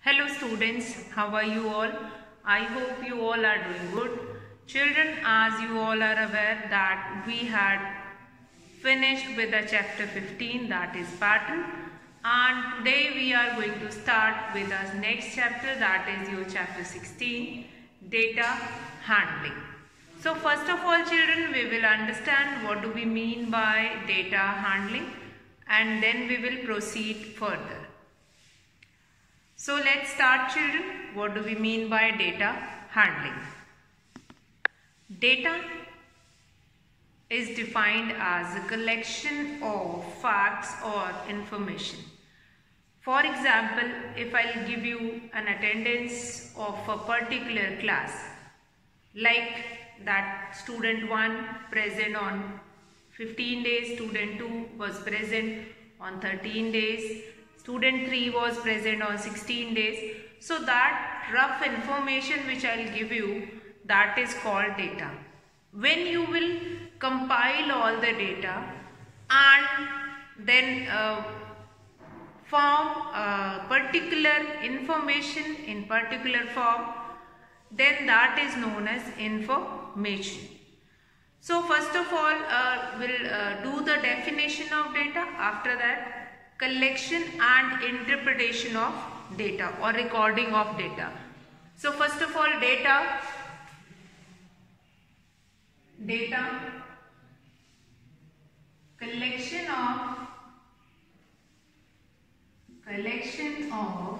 Hello students, how are you all? I hope you all are doing good. Children, as you all are aware that we had finished with the chapter 15, that is pattern, and today we are going to start with our next chapter, that is your chapter 16, data handling. So first of all children, we will understand what do we mean by data handling and then we will proceed further. So let's start children. What do we mean by data handling? Data is defined as a collection of facts or information. For example, if I'll give you an attendance of a particular class, like that student 1 present on 15 days, student 2 was present on 13 days, student 3 was present on 16 days. So that rough information which I will give you, that is called data. When you will compile all the data and then form particular information in particular form, then that is known as information. So first of all, we'll do the definition of data. After that, collection and interpretation of data or recording of data. So first of all, data collection of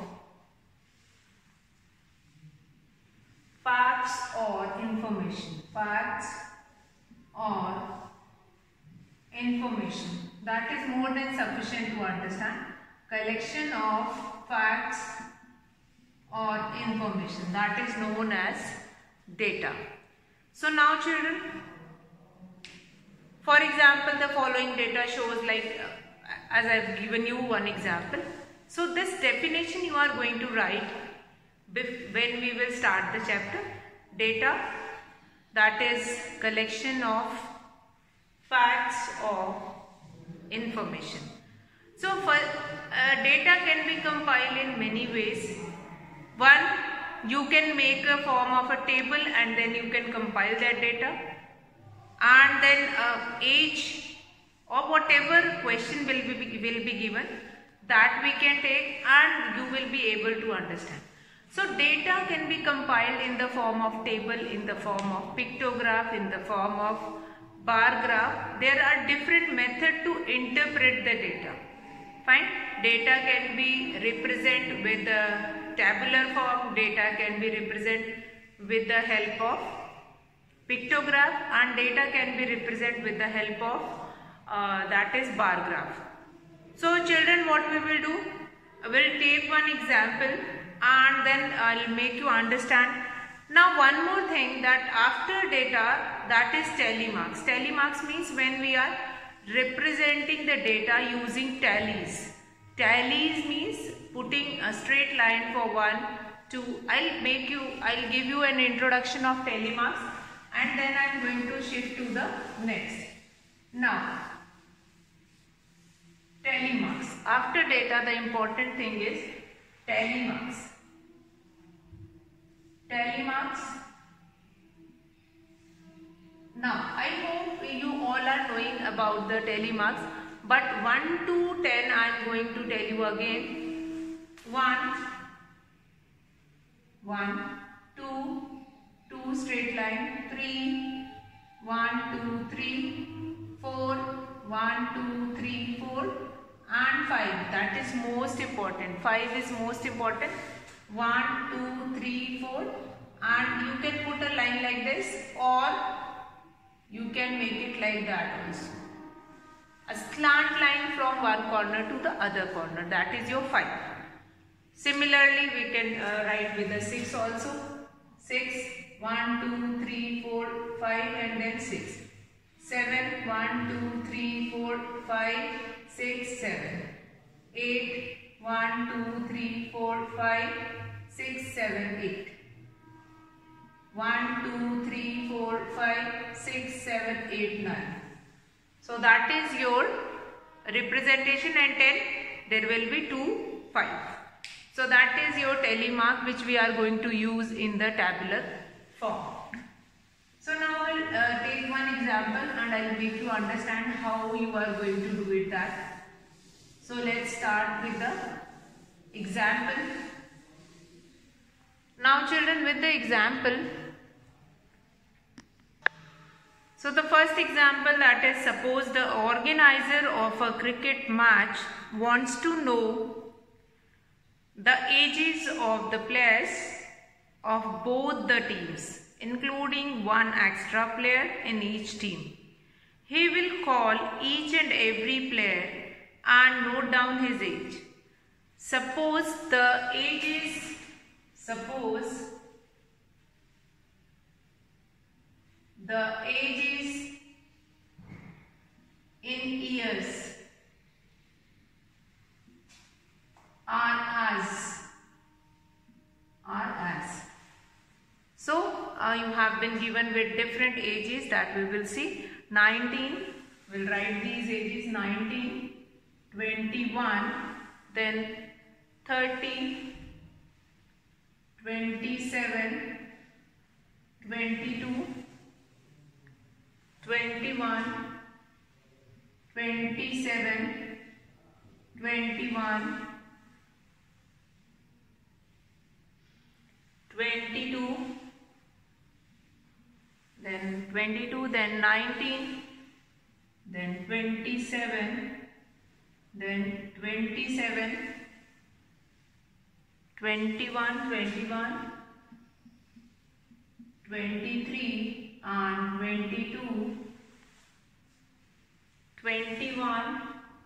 facts or information, that is more than sufficient to understand. Collection of facts or information, that is known as data. So now children, for example, the following data shows, like as I have given you one example. So this definition you are going to write when we will start the chapter. Data, that is collection of facts or information. So data can be compiled in many ways. One, you can make a form of a table and then you can compile that data, and then age or whatever question will be given, that we can take and you will be able to understand. So data can be compiled in the form of table, in the form of pictograph, in the form of bar graph. There are different methods to interpret the data. Fine. Data can be represented with the tabular form, data can be represented with the help of pictograph, and data can be represented with the help of that is bar graph. So children, what we will do, we'll take one example and then I'll make you understand. Now one more thing, that after data, that is tally marks. Tally marks means when we are representing the data using tallies. Tallies means putting a straight line for 1, 2. I'll give you an introduction of tally marks and then I'm going to shift to the next. Now, tally marks. After data, the important thing is tally marks. Tally marks. Now, I hope you all are knowing about the tally marks, but 1 to 10 I am going to tell you again. 1, 2 straight line, 3, 1, 2, 3, 4, 1, 2, 3, 4 and 5. That is most important. 5 is most important. 1, 2, 3, 4, and you can put a line like this or you can make it like that also. A slant line from one corner to the other corner, that is your 5. Similarly, we can write with the 6 also. 6, 1, 2, 3, 4, 5 and then 6. 7, 1, 2, 3, 4, 5, 6, 7. 8, 1, 2, 3, 4, 5, 6, 7, 8. 1, 2, 3, 4, 5, 6, 7, 8, 9. So that is your representation, and 10 there will be 2, 5. So that is your telemark which we are going to use in the tabular form. So now I will take one example and I will make you understand how you are going to do it that. So let's start with the example. Now children, with the example, so the first example, that is, suppose the organizer of a cricket match wants to know the ages of the players of both the teams, including one extra player in each team. He will call each and every player and note down his age. Suppose the ages in years are as. So you have been given with different ages that we will see. 19, we'll write these ages: 19, 21, then 30, 27, 22, 21, 27, 21, 22, then 22, then 19, then 27, then 27, 21, 21, 23 and 22, 21.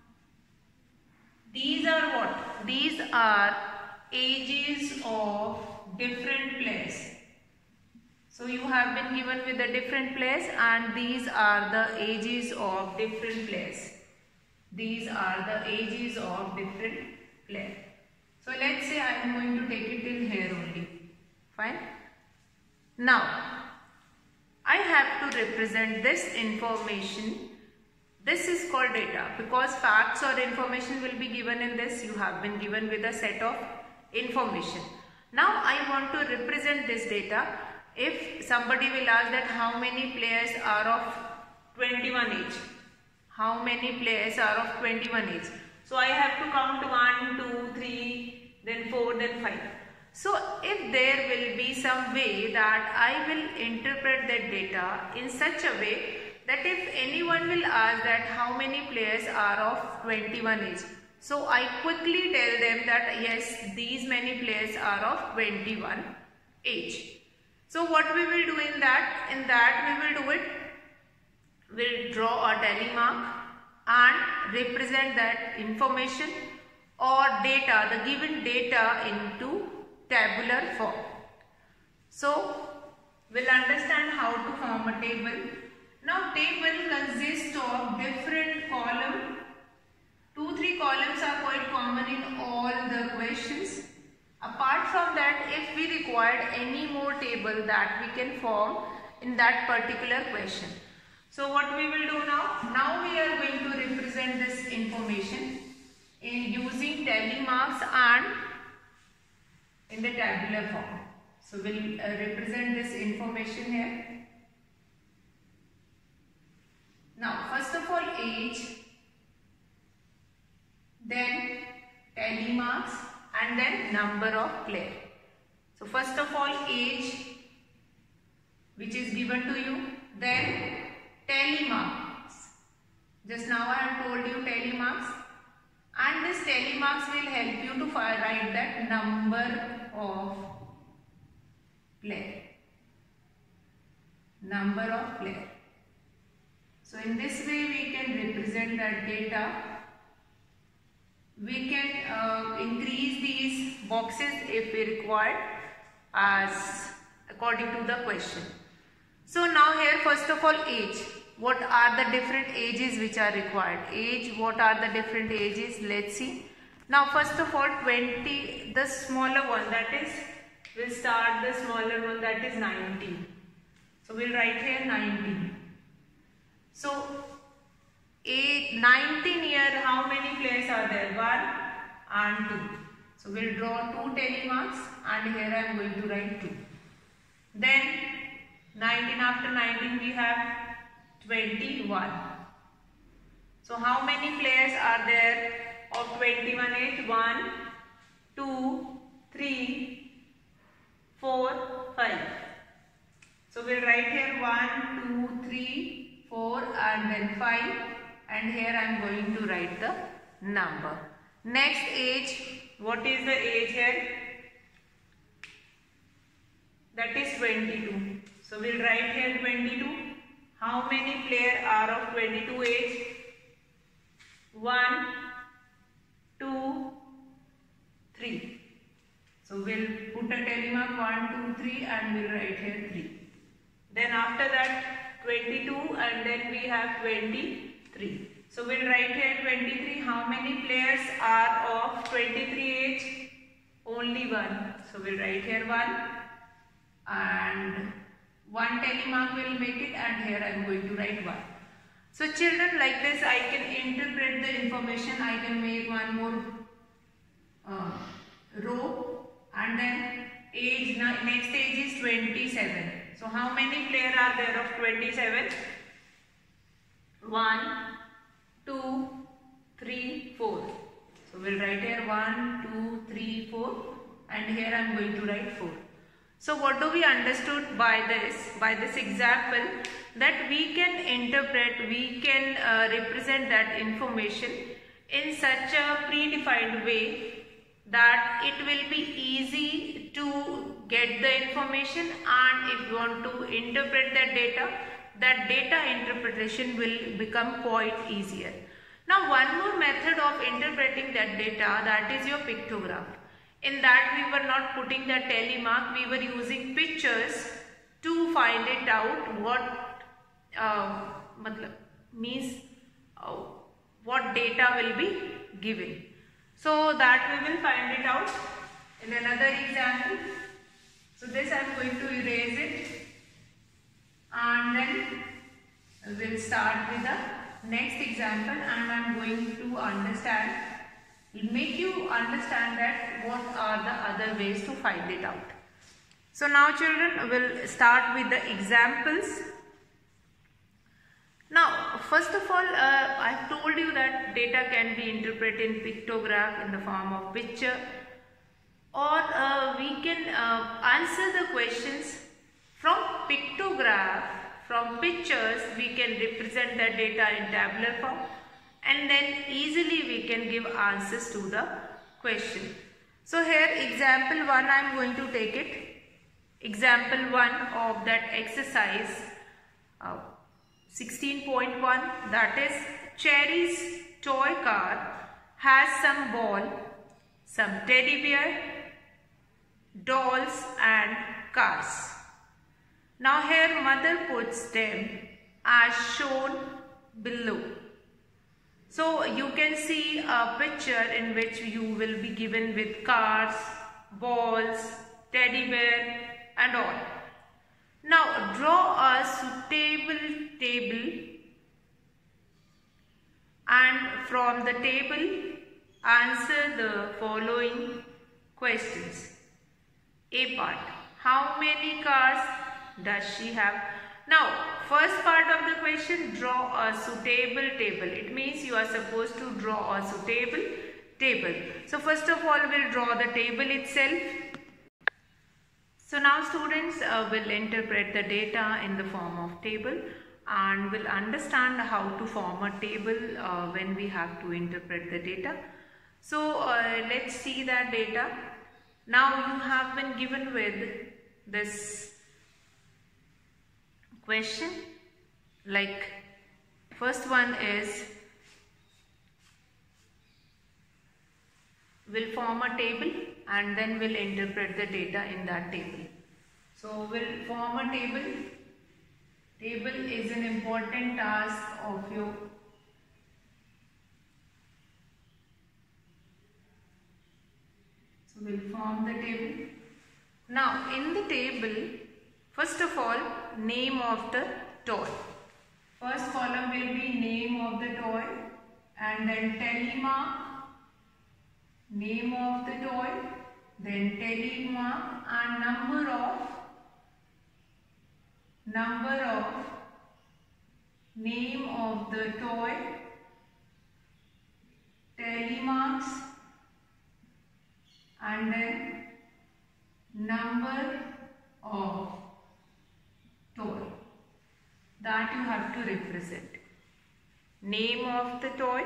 These are what? These are ages of different players. So you have been given with the different players and these are the ages of different players. These are the ages of different players. So let's say I am going to take it till here only. Fine. Now I have to represent this information. This is called data because facts or information will be given in this. You have been given with a set of information. Now I want to represent this data. If somebody will ask that how many players are of 21 age, how many players are of 21 age, so I have to count 1, 2, 3, then 4, then 5. So if there will be some way that I will interpret that data in such a way that if anyone will ask that how many players are of 21 age, so I quickly tell them that yes, these many players are of 21 age. So what we will do in that we will do it, we'll draw a telemark and represent that information or data, the given data into tabular form. So we'll understand how to form a table. Now table consists of different columns. 2-3 columns are quite common in all the questions. Apart from that, if we required any more table that we can form in that particular question. So what we will do now? Now we are going to represent this information in using telemarks and in the tabular form. So we'll represent this information here. Now first of all age, then telemarks and then number of player. So first of all age which is given to you, then telemarks. Just now I have told you telemarks, and this telemarks will help you to write that number of player. Number of player. So in this way we can represent that data. We can increase these boxes if we require as according to the question. So now here first of all age. What are the different ages which are required? Age, what are the different ages? Let's see. Now first of all 20, the smaller one, that is, we'll start the smaller one, that is 19. So we'll write here 19. So 19 year, how many players are there? 1 and 2. So we'll draw 2 telemarks and here I am going to write 2. Then 19, after 19 we have 21. So how many players are there of 21 age? 1, 2, 3, 4, 5. So we'll write here 1, 2, 3, 4 and then 5, and here I am going to write the number. Next age, what is the age here? That is 22. So we'll write here 22. How many players are of 22 age? 1, 2, 3. So we'll put a telemark 1, 2, 3 and we'll write here 3. Then after that 22 and then we have 23. So we'll write here 23. How many players are of 23 age? Only 1. So we'll write here 1 and 1 telemark will make it, and here I am going to write 1. So children, like this I can interpret the information. I can make one more row, and then age, next age is 27. So how many players are there of 27? 1, 2, 3, 4. So we'll write here 1, 2, 3, 4 and here I am going to write 4. So what do we understood by this example? That we can interpret, we can represent that information in such a predefined way that it will be easy to get the information, and if you want to interpret that data interpretation will become quite easier. Now one more method of interpreting that data, that is your pictograph. In that we were not putting the telemark, we were using pictures to find it out what data will be given. So that we will find it out in another example. So this I am going to erase it, and then we will start with the next example, and I am going to make you understand that what are the other ways to find it out. So now children, we'll start with the examples. Now first of all, I have told you that data can be interpreted in pictograph in the form of picture, or we can answer the questions from pictograph. From pictures we can represent the data in tabular form, and then easily we can give answers to the question. So here example 1 I am going to take it. Example 1 of that exercise 16.1, that is Cherry's toy car has some ball, some teddy bear, dolls and cars. Now here mother puts them as shown below. So you can see a picture in which you will be given with cars, balls, teddy bear and all. Now draw a suitable table, and from the table answer the following questions. A part, how many cars does she have? Now first part of the question, draw a suitable table. It means you are supposed to draw a suitable table. So first of all we'll draw the table itself. So now students will interpret the data in the form of table, and will understand how to form a table when we have to interpret the data. So let's see that data. Now you have been given with this question, like first one is, we'll form a table and then we'll interpret the data in that table. So we'll form a table. Table is an important task of you. So we'll form the table. Now in the table, first of all, name of the toy. First column will be name of the toy, and then telemark, name of the toy, then tally mark and number of name of the toy, tally marks, and then number of toy that you have to represent. Name of the toy,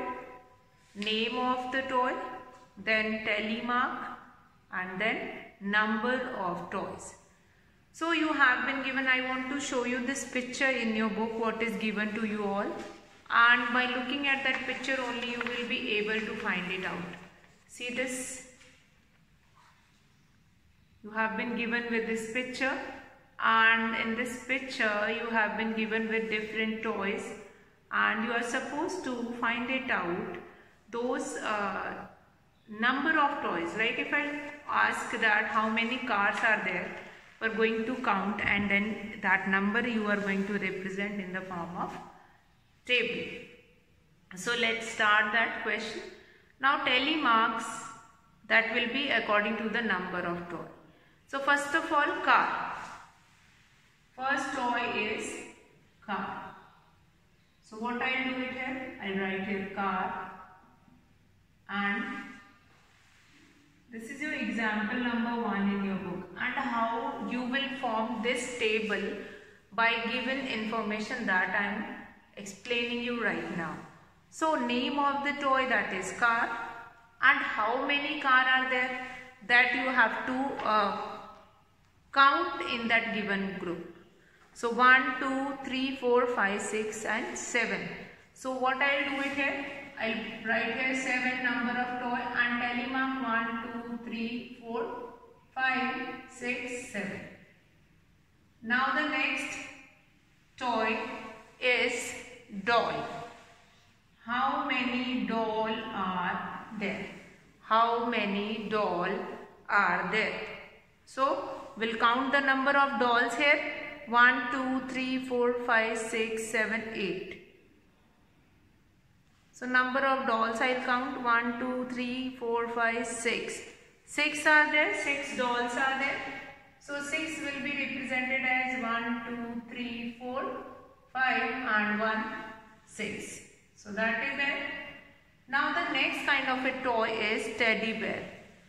then tally mark, and then number of toys. So you have been given, I want to show you this picture in your book, what is given to you all, and by looking at that picture only you will be able to find it out. See this, you have been given with this picture, and in this picture you have been given with different toys, and you are supposed to find it out, those number of toys. Like if I ask that how many cars are there, we are going to count, and then that number you are going to represent in the form of table. So let's start that question. Now tally marks, that will be according to the number of toy. So first of all, car. First toy is car. So what I will do it here, I will write here car, and this is your example number 1 in your book, and how you will form this table by given information that I am explaining you right now. So name of the toy, that is car, and how many car are there, that you have to count in that given group. So 1, 2, 3, 4, 5, 6 and 7. So what I will do it here, I will write here 7 number of toy and tally mark 1, 2, 3, 4, 5, 6, 7. Now the next toy is doll. How many doll are there? How many doll are there? So we'll count the number of dolls here. 1, 2, 3, 4, 5, 6, 7, 8. So number of dolls I will count 1, 2, 3, 4, 5, 6. 6 are there, 6 dolls are there. So 6 will be represented as 1, 2, 3, 4, 5 and 1, 6. So that is it. Now the next kind of a toy is teddy bear.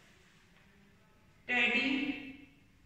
Teddy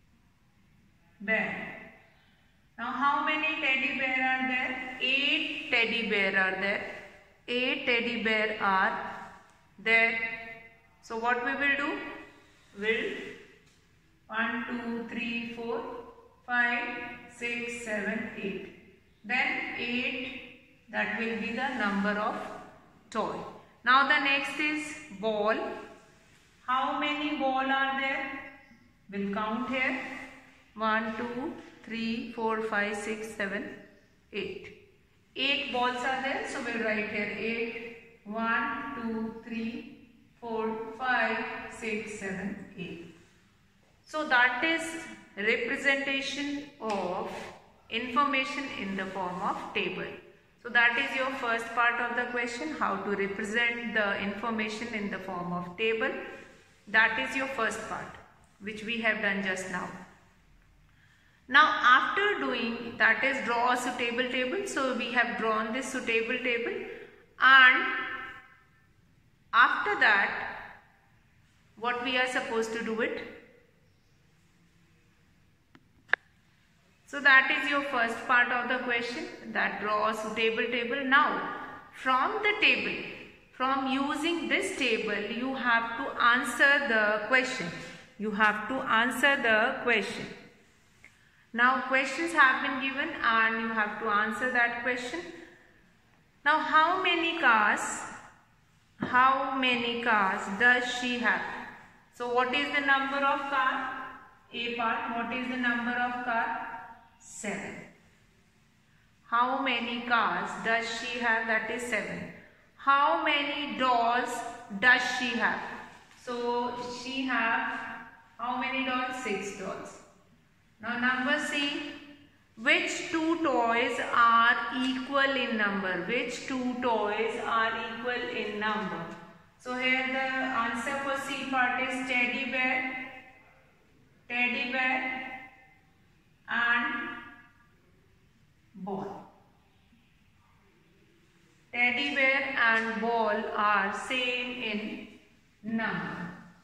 bear. Now how many teddy bear are there? 8 teddy bear are there. 8 teddy bear are there. So what we will do? Will 1, 2, 3, 4, 5, 6, 7, 8. Then 8, that will be the number of toy. Now the next is ball. How many ball are there? We'll count here. 1, 2, 3, 4, 5, 6, 7, 8. 8 balls are there, so we'll write here 8. 1, 2, 3, 4, 5, 6, 7, 8. So that is representation of information in the form of table. So that is your first part of the question, how to represent the information in the form of table. That is your first part, which we have done just now. Now after doing, that is draw a suitable table. So we have drawn this suitable table, and after that what we are supposed to do it? So that is your first part of the question, that draw a suitable table. Now from the table, from using this table, you have to answer the question. You have to answer the question. Now questions have been given and you have to answer that question. Now how many cars does she have? So what is the number of car? A part, what is the number of car? 7. How many cars does she have? That is 7. How many dolls does she have? So she have how many dolls? 6 dolls. Now number C, which two toys are equal in number? Which two toys are equal in number? So here the answer for C part is teddy bear and ball. Teddy bear and ball are same in number.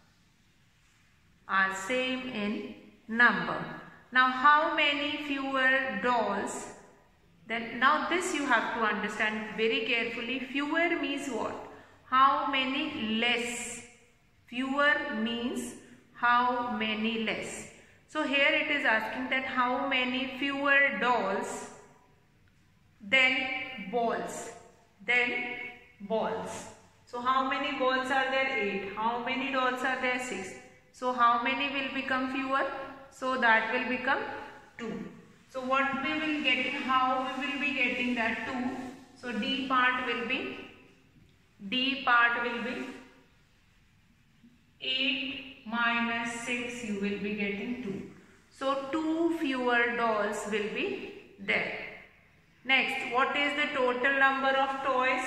Now how many fewer dolls? Then now this you have to understand very carefully. Fewer means what? How many less? Fewer means how many less. So here it is asking that how many fewer dolls than balls. So how many balls are there? 8. How many dolls are there? 6. So how many will become fewer? So that will become 2. So what we will get, how we will be getting that 2? So D part will be 8 minus 6, you will be getting 2. So 2 fewer dolls will be there. Next, what is the total number of toys?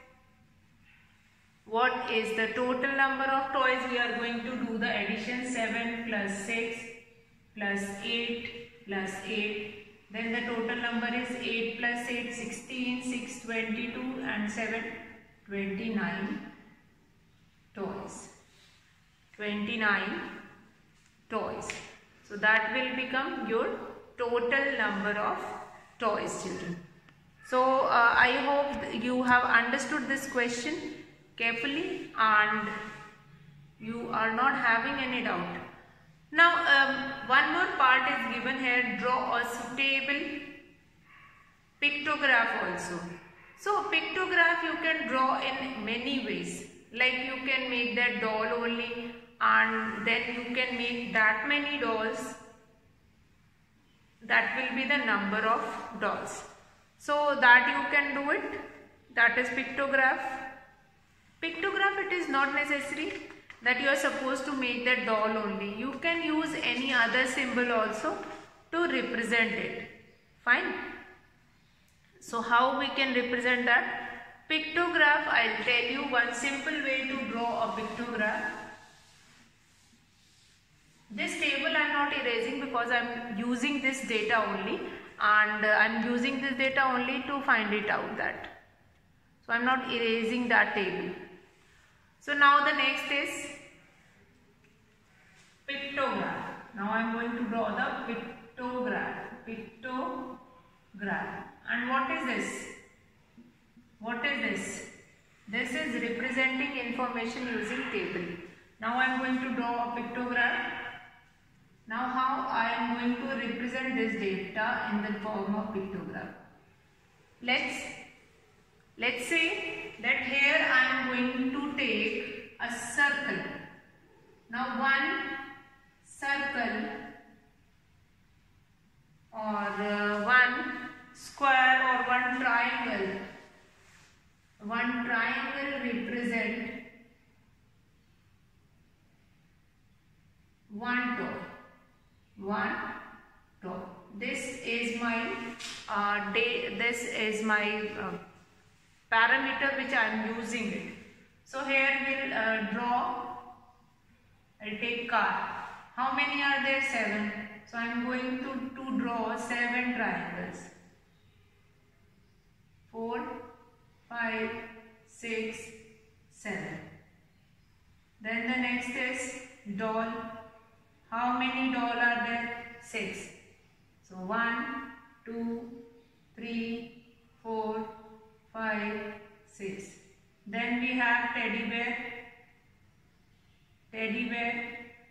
What is the total number of toys? We are going to do the addition. 7 plus 6 plus 8 plus 8. Then the total number is 8 plus 8, 16, 6, 22 and 7, 29 toys. 29 toys. So that will become your total number of toys, children. So I hope you have understood this question carefully and you are not having any doubt. Now one more part is given here. Draw a suitable pictograph also. So pictograph you can draw in many ways. Like you can make that doll only and then you can make that many dolls. That will be the number of dolls. So that you can do it. That is pictograph. Pictograph, it is not necessary that you are supposed to make that doll only. You can use any other symbol also to represent it. Fine. So how we can represent that? Pictograph, I will tell you one simple way to draw a pictograph. This table I am not erasing because I am using this data only, and I am using this data only to find it out that. So I am not erasing that table. So now the next is pictograph. Now I am going to draw the pictograph. And what is this? What is this? This is representing information using table. Now I am going to draw a pictograph. Now how I am going to represent this data in the form of pictograph? Let's say that here I am going to take a circle. Now one circle or one square or one triangle. One triangle represent one toy. One toy. This is my parameter which I am using it. So here we'll draw. I'll take car. How many are there? 7. So I am going to draw 7 triangles. 4, 5, 6, 7. Then the next is doll. How many doll are there? 6. So 1, 2, 3, 4, 5, 6. Then we have teddy bear. Teddy bear.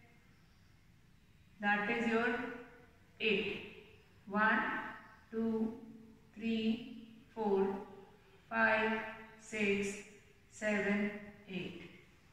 That is your 8. 1, 2, 3, 4, 5, 6, 7, 8.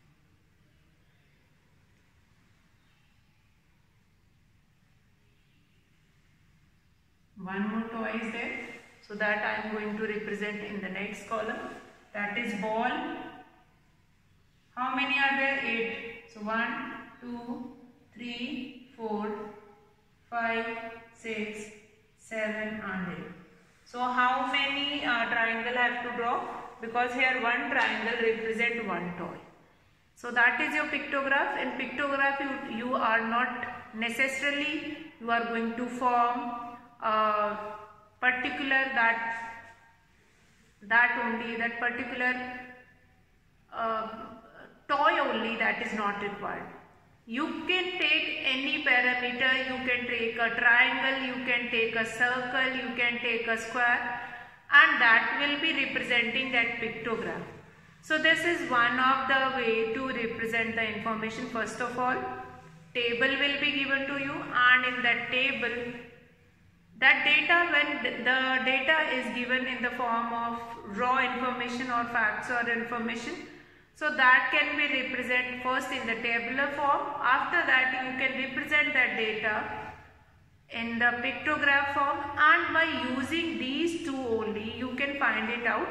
One more toy is there. So that I am going to represent in the next column. That is ball. How many are there? 8. So 1, 2, 3, 4, 5, 6, 7 and 8. So how many triangle I have to draw? Because here one triangle represent one toy. So that is your pictograph. In pictograph you are not necessarily you are going to form a particular that particular toy only, that is not required. You can take any parameter, you can take a triangle, you can take a circle, you can take a square, and that will be representing that pictograph. So this is one of the way to represent the information. First of all, table will be given to you, and in that table, that data, when the data is given in the form of raw information or facts or information, so that can be represented first in the tabular form. After that you can represent that data in the pictograph form, and by using these two only you can find it out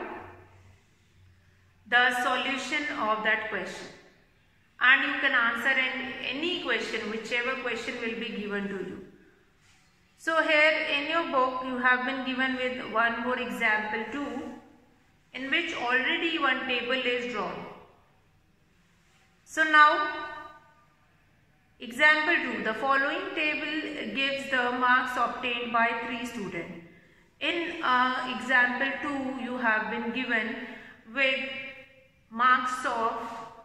the solution of that question, and you can answer any question, whichever question will be given to you. So here in your book you have been given with one more example too, in which already one table is drawn. So now example 2, the following table gives the marks obtained by 3 students. In example 2 you have been given with marks of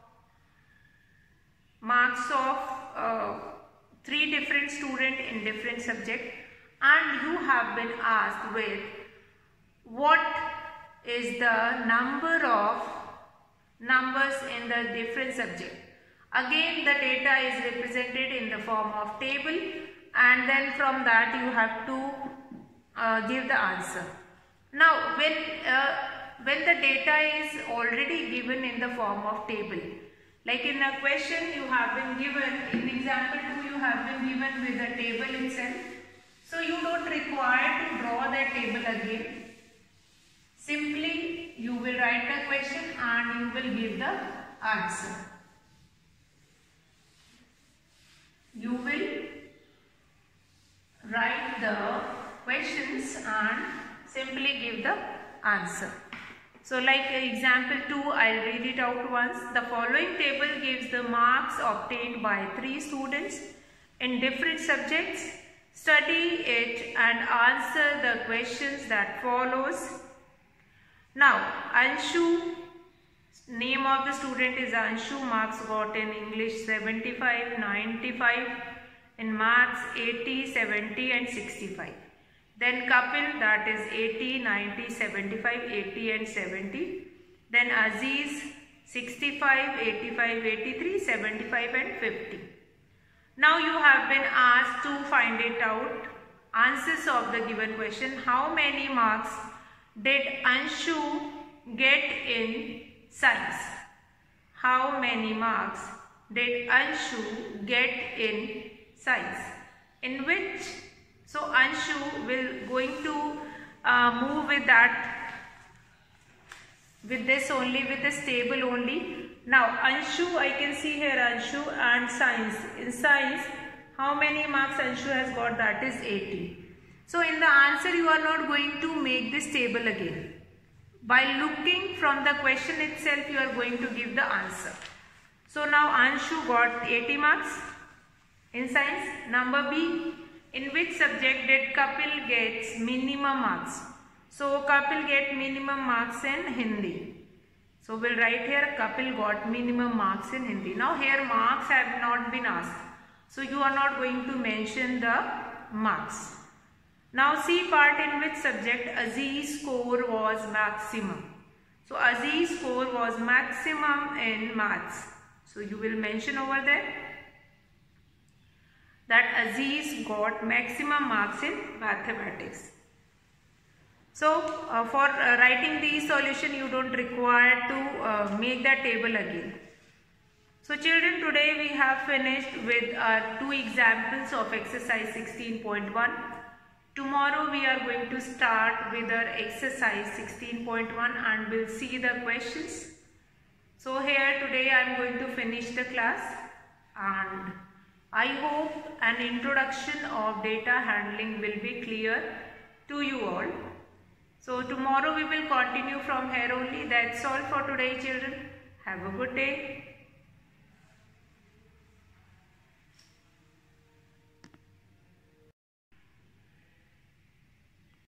3 different students in different subjects, and you have been asked with what is the number of numbers in the different subject. Again the data is represented in the form of table, and then from that you have to give the answer. Now when the data is already given in the form of table, like in a question you have been given, in example 2 you have been given with the table itself, so you don't require to draw that table again. Simply you will write the question and you will give the answer. You will write the questions and simply give the answer. So like example 2, I'll read it out once. The following table gives the marks obtained by 3 students in different subjects. Study it and answer the questions that follows. Now Anshu, name of the student is Anshu, marks got in English 75, 95, in maths 80, 70 and 65. Then Kapil, that is 80, 90, 75, 80 and 70. Then Aziz 65, 85, 83, 75 and 50. Now you have been asked to find it out, answers of the given question. How many marks did Anshu get in science? How many marks did Anshu get in science? In which, so Anshu will going to move with that, with this only, with this table only. Now Anshu, I can see here Anshu and science. In science, how many marks Anshu has got? That is 80. So in the answer you are not going to make this table again. By looking from the question itself you are going to give the answer. So now Anshu got 80 marks in science. Number B, in which subject did Kapil get minimum marks? So Kapil get minimum marks in Hindi. So we'll write here Kapil got minimum marks in Hindi. Now here marks have not been asked, so you are not going to mention the marks. Now C part, in which subject Aziz's score was maximum? So Aziz's score was maximum in maths. So you will mention over there that Aziz got maximum marks in mathematics. So for writing the solution you don't require to make that table again. So children, today we have finished with our 2 examples of exercise 16.1. Tomorrow we are going to start with our exercise 16.1 and we'll see the questions. So here today I am going to finish the class, and I hope an introduction of data handling will be clear to you all. So tomorrow we will continue from here only. That's all for today children. Have a good day.